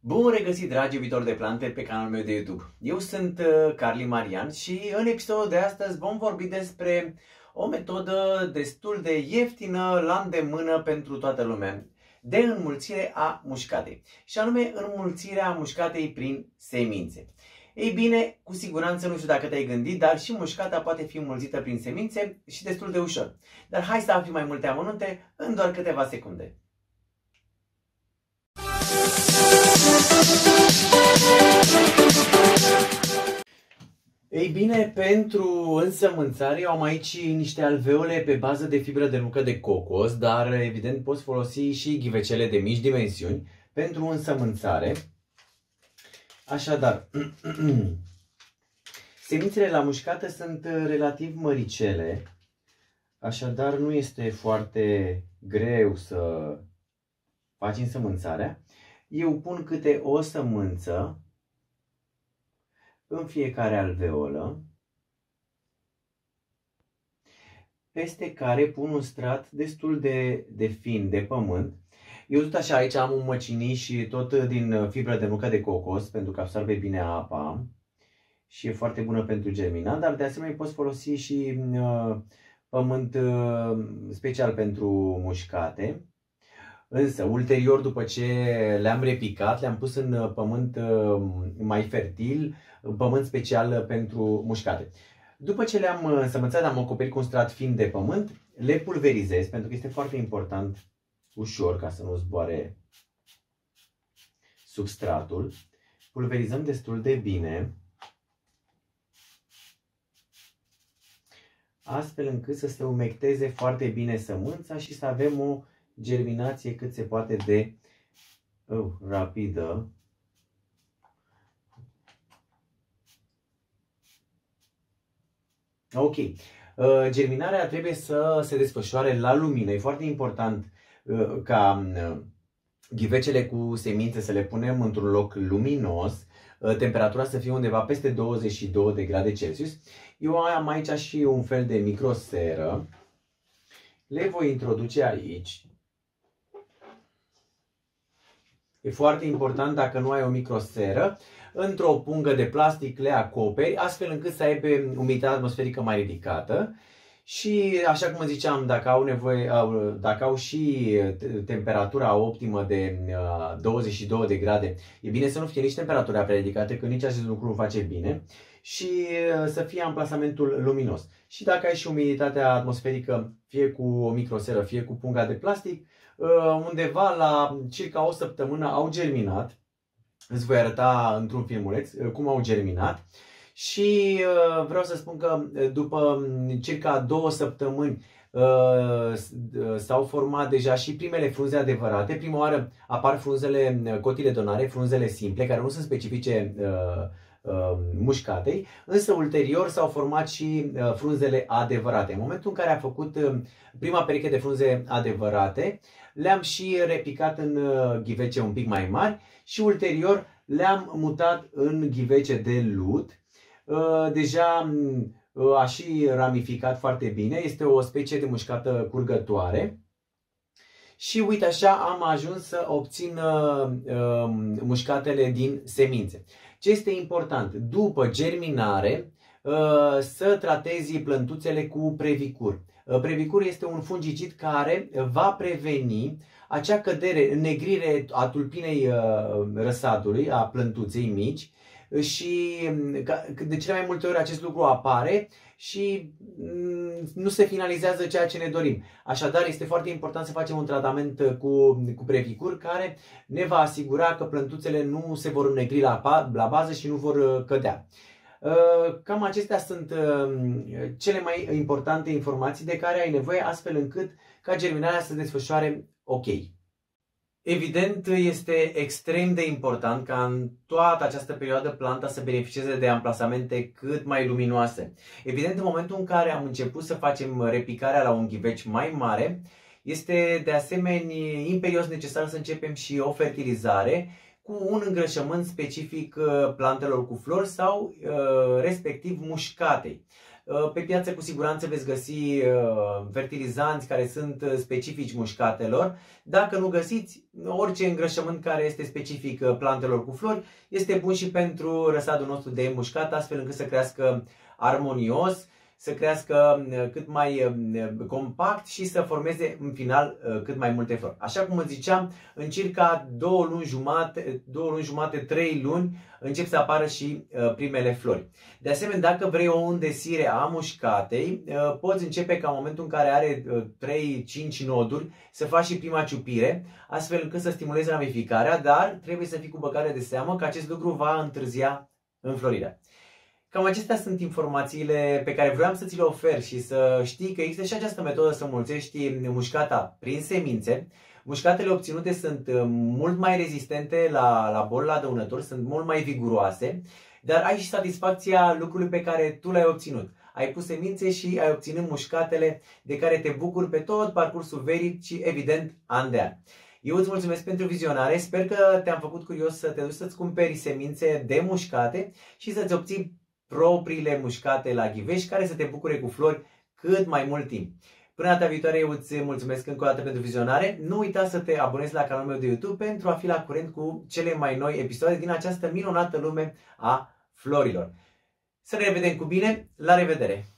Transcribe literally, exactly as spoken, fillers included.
Bun regăsit, dragi iubitori de plante, pe canalul meu de YouTube. Eu sunt uh, Carli Marian și în episodul de astăzi vom vorbi despre o metodă destul de ieftină, la îndemână pentru toată lumea, de înmulțire a mușcatei, și anume înmulțirea mușcatei prin semințe. Ei bine, cu siguranță nu știu dacă te-ai gândit, dar și mușcata poate fi înmulțită prin semințe și destul de ușor. Dar hai să afli mai multe amănunte în doar câteva secunde. Ei bine, pentru însămânțare eu am aici niște alveole pe bază de fibră de nucă de cocos, dar evident poți folosi și ghivecele de mici dimensiuni pentru însămânțare. Așadar, semințele la mușcată sunt relativ măricele, așadar nu este foarte greu să faci însămânțarea. Eu pun câte o sămânță în fiecare alveolă, peste care pun un strat destul de, de fin de pământ. Eu tot așa aici am un măciniș și tot din fibră de nucă de cocos, pentru că absorbe bine apa și e foarte bună pentru germinat, dar de asemenea poți folosi și uh, pământ uh, special pentru mușcate. Însă, ulterior, după ce le-am repicat, le-am pus în pământ mai fertil, pământ special pentru mușcate. După ce le-am însămânțat, am acoperit cu un strat fin de pământ, le pulverizez, pentru că este foarte important, ușor, ca să nu zboare substratul. Pulverizăm destul de bine, astfel încât să se umecteze foarte bine sămânța și să avem o germinație cât se poate de uh, rapidă. Ok. Uh, germinarea trebuie să se desfășoare la lumină. E foarte important uh, ca uh, ghivecele cu semințe să le punem într-un loc luminos, uh, temperatura să fie undeva peste douăzeci și două de grade Celsius. Eu am aici și un fel de microseră. Le voi introduce aici. E foarte important, dacă nu ai o microseră, într-o pungă de plastic le acoperi, astfel încât să aibă umiditatea atmosferică mai ridicată. Și, așa cum ziceam, dacă au, nevoie, dacă au și temperatura optimă de douăzeci și două de grade, e bine să nu fie nici temperatura prea ridicată, că nici acest lucru nu face bine, și să fie amplasamentul luminos. Și dacă ai și umiditatea atmosferică, fie cu o microseră, fie cu punga de plastic, undeva la circa o săptămână au germinat. Îți voi arăta într-un filmuleț cum au germinat. Și vreau să spun că după circa două săptămâni s-au format deja și primele frunze adevărate. Prima oară apar frunzele cotiledonare, frunzele simple, care nu sunt specifice mușcatei, însă ulterior s-au format și frunzele adevărate. În momentul în care a făcut prima pereche de frunze adevărate, le-am și repicat în ghivece un pic mai mari și ulterior le-am mutat în ghivece de lut. Deja a și ramificat foarte bine, este o specie de mușcată curgătoare. Și uite așa am ajuns să obțin mușcatele din semințe. Ce este important? După germinare, să tratezi plântuțele cu Previcur. Previcur este un fungicid care va preveni acea cădere, înnegrire a tulpinei răsadului, a plântuței mici, și de cele mai multe ori acest lucru apare și nu se finalizează ceea ce ne dorim. Așadar, este foarte important să facem un tratament cu, cu Previcur, care ne va asigura că plântuțele nu se vor înnegri la, la bază și nu vor cădea. Cam acestea sunt cele mai importante informații de care ai nevoie, astfel încât ca germinarea să se desfășoare ok. Evident, este extrem de important ca în toată această perioadă planta să beneficieze de amplasamente cât mai luminoase. Evident, în momentul în care am început să facem repicarea la un ghiveci mai mare, este de asemenea imperios necesar să începem și o fertilizare cu un îngrășământ specific plantelor cu flori sau respectiv mușcatei. Pe piață cu siguranță veți găsi fertilizanți care sunt specifici mușcatelor. Dacă nu găsiți, orice îngrășământ care este specific plantelor cu flori este bun și pentru răsadul nostru de mușcat, astfel încât să crească armonios, să crească cât mai compact și să formeze în final cât mai multe flori. Așa cum îți ziceam, în circa două luni jumate, două luni jumate, trei luni încep să apară și primele flori. De asemenea, dacă vrei o îndesire a mușcatei, poți începe ca în momentul în care are trei cinci noduri să faci și prima ciupire, astfel încât să stimulezi ramificarea, dar trebuie să fii cu băgare de seamă că acest lucru va întârzia înflorirea. Cam acestea sunt informațiile pe care vreau să ți le ofer și să știi că există și această metodă să mulțești mușcata prin semințe. Mușcatele obținute sunt mult mai rezistente la, la boli, la dăunători, sunt mult mai viguroase, dar ai și satisfacția lucrului pe care tu l-ai obținut. Ai pus semințe și ai obținut mușcatele de care te bucuri pe tot parcursul verii și evident an de an. Eu îți mulțumesc pentru vizionare, sper că te-am făcut curios să te duci să-ți cumperi semințe de mușcate și să-ți obții propriile mușcate la ghivești care să te bucure cu flori cât mai mult timp. Până data viitoare, eu îți mulțumesc încă o dată pentru vizionare. Nu uita să te abonezi la canalul meu de YouTube pentru a fi la curent cu cele mai noi episoade din această minunată lume a florilor. Să ne revedem cu bine, la revedere!